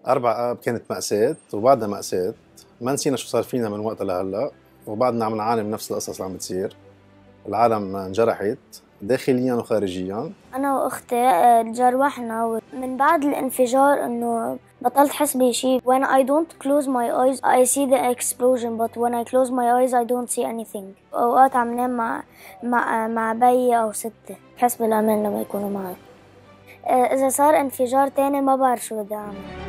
4 آب كانت مأساة وبعدها مأساة، ما نسينا شو صار فينا من وقتها لهلأ، وبعدنا عم نعاني من نفس القصص اللي عم بتصير. العالم انجرحت داخليا وخارجيا. أنا وأختي تجروحنا من بعد الانفجار إنه بطلت أحس بشي. When I don't close my eyes I see the explosion but when I close my eyes I don't see anything. أوقات عم نام مع بيي أو ستي بحس بالأمان لما يكونوا معي. إذا صار انفجار تاني ما بعرف شو بدي أعمل.